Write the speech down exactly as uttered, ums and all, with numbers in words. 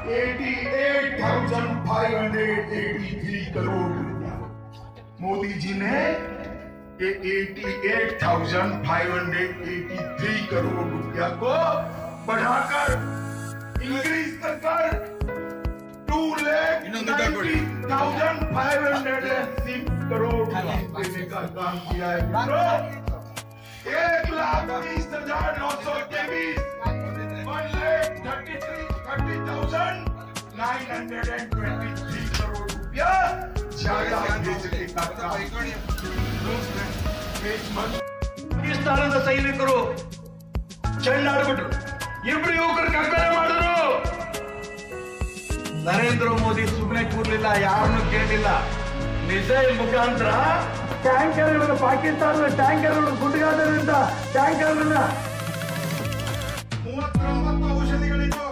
अठासी हज़ार पाँच सौ तिरासी करोड़ रुपया मोदी जी ने ये अठासी हज़ार पाँच सौ तिरासी करोड़ रुपया को बढ़ाकर इंक्रीज कर कर two lakh ninety thousand five hundred six crore देने का काम किया है मित्रों। एक लाख बीस हजार नौ सौ तेईस one lakh thirty three thirty thousand nine hundred and twenty three crore रुपया ज्यादा भेजने का काम ಪಾಕಿಸ್ತಾನದ ಸೈನಿಕರು ಚೆಂಡಾಡ್ಬಿಟ್ರು, ಇಬ್ರು ಯುವಕರು ಕಗ್ಗಲೆ ಮಾಡಿದ್ರು. ನರೇಂದ್ರ ಮೋದಿ ಸುಮ್ಮನೆ ಕೂರ್ಲಿಲ್ಲ, ಯಾರನ್ನು ಕೇಳಿಲ್ಲ. ಮಿಸೈಲ್ ಮುಖಾಂತರ ಟ್ಯಾಂಕರ್ಗಳನ್ನು, ಪಾಕಿಸ್ತಾನದ ಟ್ಯಾಂಕರ್ಗಳನ್ನು ಗುಂಡುಗಾರರಿಂದ ಟ್ಯಾಂಕರ್ಗಳನ್ನ ಮೂವತ್ತೊಂಬತ್ತು ಔಷಧಿಗಳಿದ್ದು